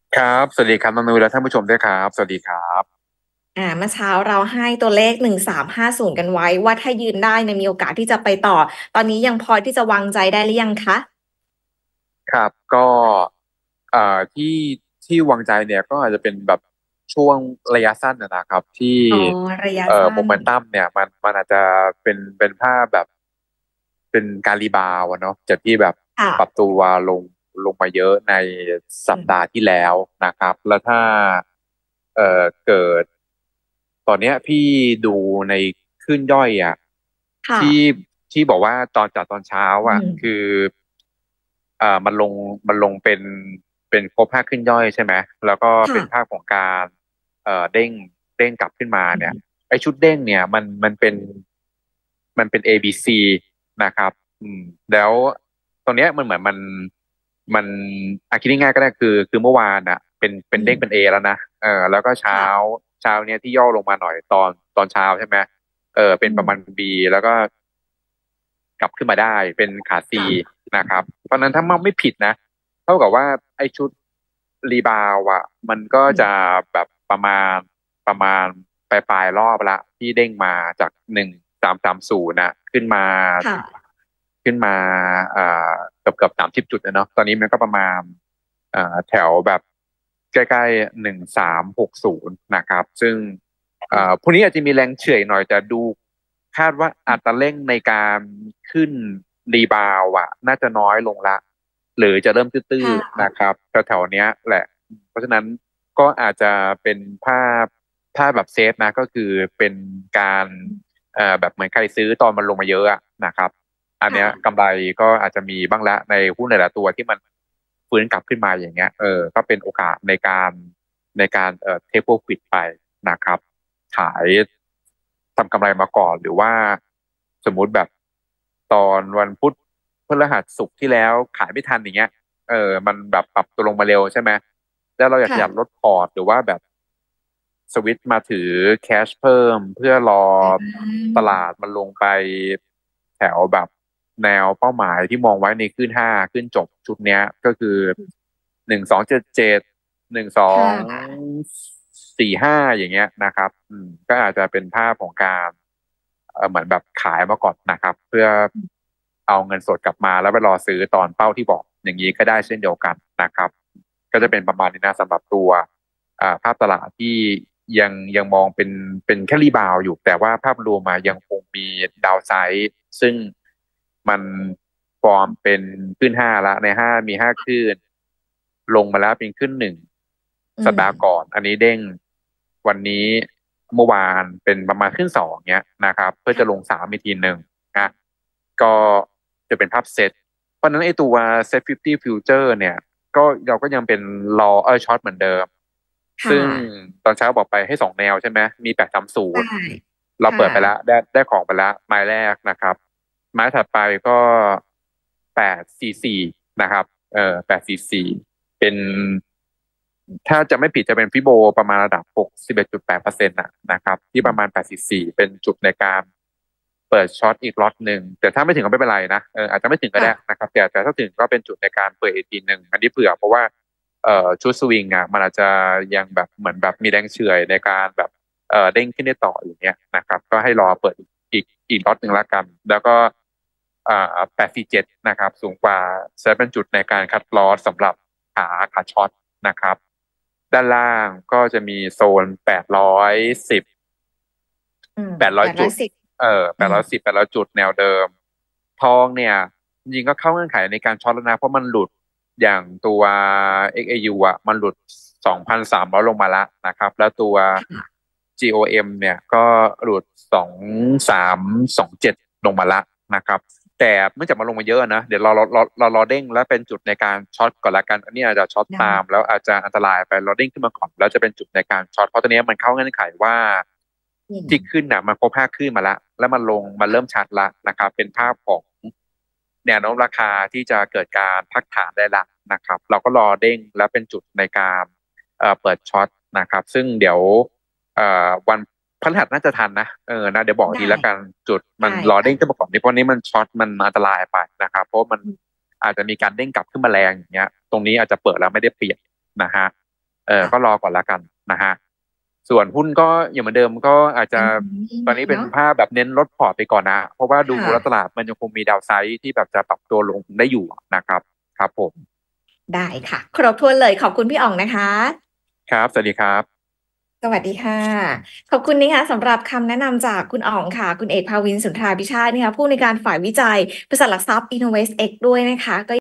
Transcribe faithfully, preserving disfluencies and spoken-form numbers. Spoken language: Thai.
ครับสวัสดีครับน้องนุ้ยและท่านผู้ชมด้วยครับสวัสดีครับอ่าเมื่อเช้าเราให้ตัวเลขหนึ่งสามห้าศูนย์กันไว้ว่าถ้ายืนได้เนี่ยมีโอกาสที่จะไปต่อตอนนี้ยังพอที่จะวางใจได้หรือยังคะครับก็เอ่อที่ที่วางใจเนี่ยก็อาจจะเป็นแบบช่วงระยะสั้นนะนะครับที่อ๋อระยะเอ่อสั้นโมเมนตัมเนี่ยมันมันอาจจะเป็นเป็นภาพแบบเป็นการรีบาวด์อะเนาะจากที่แบบค่ะปรับตัวลงลงมาเยอะในสัอืมปดาห์ที่แล้วนะครับแล้วถ้าเอ่อเกิดตอนเนี้ยพี่ดูในขึ้นย่อยอ่ะค่ะที่ที่บอกว่าตอนจากตอนเช้าอือ่ะมคือเอ่อมันลงมันลงเป็นเป็นครบห้าขึ้นย่อยใช่ไหมแล้วก็เป็นภาค่ะพของการเอ่อเด้งเด้งกลับขึ้นมาเนี่ยอืมไอชุดเด้งเนี่ยมันมันเป็นมันเป็น เอ บี ซี นะครับอืมแล้วตรงเนี้ยมันเหมือนมันมันอาคิดง่ายๆก็ได้คือคือเมื่อวานอ่ะเป็นเป็นอืมเด้งเป็น A แล้วนะเออแล้วก็เช้าค่ะเช้าเนี้ยที่ย่อลงมาหน่อยตอนตอนเช้าใช่ไหมเออเป็อืมนประมาณ B แล้วก็กลับขึ้นมาได้เป็นขา C ค่ะนะครับเพราะฉะนั้นถ้ามันไม่ผิดนะเท่ากับว่าไอ้ชุดรีบาวอ่ะมันก็จะอืมแบบประมาณประมาณปลายปลายรอบละที่เด้งมาจากหนึ่งสามสามศูนย์นะขึ้นมาค่ะขึ้นมาเอ่อเกือบเกือบสามสิบจุดนะเนาะตอนนี้มันก็ประมาณเอ่อแถวแบบใกล้ๆหนึ่งสามหกศูนย์นะครับซึ่งเอ่อพรุ่งนี้อาจจะมีแรงเฉื่อยหน่อยแต่ดูคาดว่าอัตราเร่งในการขึ้นรีบาวอ่ะน่าจะน้อยลงละหรือจะเริ่มตื้อๆค่ะนะครับแถวๆเนี้ยแหละ เพราะฉะนั้นก็อาจจะเป็นภาพถ้าแบบเซฟนะก็คือเป็นการเอ่อแบบเหมือนใครซื้อตอนมันลงมาเยอะอะนะครับอันเนี้ยค่ะกำไรก็อาจจะมีบ้างละในหุ้นหลายๆตัวที่มันฟื้นกลับขึ้นมาอย่างเงี้ยเออก็เป็นโอกาสในการในการเอ่อเทคโปรฟิตไปนะครับขายทำกำไรมาก่อนหรือว่าสมมุติแบบตอนวันพุธพฤหัสศุกร์ที่แล้วขายไม่ทันอย่างเงี้ย เออมันแบบปรับตัวลงมาเร็วใช่ไหมแล้วเราอยากจะลดค่ะพอร์ตหรือว่าแบบสวิตช์มาถือแคชเพิ่มเพื่อรออืตลามดมันลงไปแถวแบบแนวเป้าหมายที่มองไว้ในขึ้นห้าขึ้นจบชุดเนี้ยก็คือหนึ่งสองเจ็ดเจ็ดหนึ่งสองค่ะสี่ห้าอย่างเงี้ยนะครับอืมก็อาจจะเป็นภาพของการเออเหมือนแบบขายมาก่อนนะครับเพื่อเอาเงินสดกลับมาแล้วไปรอซื้อตอนเป้าที่บอกอย่างนี้ก็ได้เช่นเดียวกันนะครับ ก็จะเป็นประมาณนี้นะสำหรับตัวอ่าภาพตลาดที่ยังยังมองเป็นเป็นแค่รีบาวด์อยู่แต่ว่าภาพรวมมายังคงมีดาวไซด์ซึ่งมันฟอร์มเป็นขึ้นห้าแล้วในห้ามีห้าขึ้นลงมาแล้วเป็นขึ้นหนึ่งอืมสัปดาห์ก่อนอันนี้เด้งวันนี้เมื่อวานเป็นประมาณขึ้นสองเนี้ยนะครับเพื่อจะลงค่ะสามอีกทีหนึ่งนะก็จะเป็นภาพเซต เพราะฉะนั้นไอ้ตัวเซ็ตฟิฟตี้ Future เนี่ยก็เราก็ยังเป็นรอเออช็อตเหมือนเดิมค่ะซึ่งตอนเช้าบอกไปให้สองแนวใช่ไหมมีแปดสามศูได้นย์เราค่ะเปิดไปแล้วได้ได้ของไปแล้วไม้แรกนะครับไม้ถัดไปก็แปดสี่สี่นะครับเออแปดสี่สี่เป็นถ้าจะไม่ผิดจะเป็นฟิโบประมาณระดับหกสิบเอ็ดจุดแปดเปอร์เซ็นต์นะนะครับที่ประมาณแปดสี่สี่เป็นจุดในการเปิดช็อตอีกล็อตหนึ่งแต่ถ้าไม่ถึงก็ไม่เป็นไรนะเอออาจจะไม่ถึงก็ได้ค่ะนะครับแต่แต่ถ้าถึงก็เป็นจุดในการเปิดอีกทีหนึ่งอันนี้เผื่อเพราะว่าเอ่อชุดสวิงอ่ะมันอาจจะยังแบบเหมือนแบบมีแรงเฉื่อยในการแบบเอ่อเด้งขึ้นได้ต่ออย่างเงี้ยนะครับก็ให้รอเปิดอีกอีกล็อตหนึ่งละกันแล้วก็อ่าแปดสี่เจ็ดนะครับสูงกว่าจะเป็นจุดในการคัดลอสสำหรับขาขาช็อตนะครับ ด้านล่างก็จะมีโซนแปดร้อยสิบอืมแปดร้อยจุดแปดร้อยสิบเออแปอืมดร้อยสิบแปดร้อยจุดแนวเดิมทองเนี่ยจริงๆก็เข้าเงื่อนไขในการช็อตแล้วนะเพราะมันหลุดอย่างตัว เอ็กซ์ เอ ยู อยูอ่ะมันหลุดสองพันสามร้อยลงมาแล้วนะครับแล้วตัว จี โอ เอ็ม เนี่ยก็หลุดสองสามสองเจ็ดลงมาละนะครับแต่เนื่องจากมันลงมาเยอะนะเดี๋ยวเราเราเราเรารอเด้งแล้วเป็นจุดในการช็อตก่อนละกันอันนี้อาจจะช็อตตามได้แล้วอาจจะอันตรายไปเราเด้งขึ้นมาก่อนแล้วจะเป็นจุดในการช็อตเพราะตอนนี้มันเข้าเงื่อนไขว่าอืมที่ขึ้นน่ะมันครบห้าขึ้นมาละแล้วมันลงมันเริ่มชัดละนะครับเป็นภาพของแนวโน้มราคาที่จะเกิดการพักฐานได้ละนะครับเราก็รอเด้งแล้วเป็นจุดในการเอ่อเปิดช็อตนะครับซึ่งเดี๋ยวเอ่อวันพฤหัสน่าจะทันนะเออนะเดี๋ยวบอกทีได้แล้วกันจุดมันได้รอเด้งขึ้นค่ะมาก่อนนี่เพราะนี้มันช็อตมันอันตรายไปนะครับเพราะมันอืมอาจจะมีการเด้งกลับขึ้นมาแรงอย่างเงี้ยตรงนี้อาจจะเปิดแล้วไม่ได้เปลี่ยนนะฮะเออค่ะก็รอก่อนละกันนะฮะส่วนหุ้นก็อย่างเหมือนเดิมก็อาจจะอืมตอนนี้เป็นเนาะภาพแบบเน้นลดพอร์ตไปก่อนนะ เพราะว่าดูค่ะแล้วตลาดมันยังคงมีดาวไซด์ที่แบบจะปรับตัวลงได้อยู่นะครับ ครับผมได้ค่ะ ครบถ้วนเลย ขอบคุณพี่อ๋องนะคะครับ สวัสดีครับสวัสดีค่ะ ขอบคุณนะคะสำหรับคำแนะนำจากคุณอ๋องค่ะ คุณเอกภาวิน สุนทราภิชาตินะคะ ผู้อำนวยการฝ่ายวิจัย บริษัทหลักทรัพย์ Innovest X ด้วยนะคะ ก็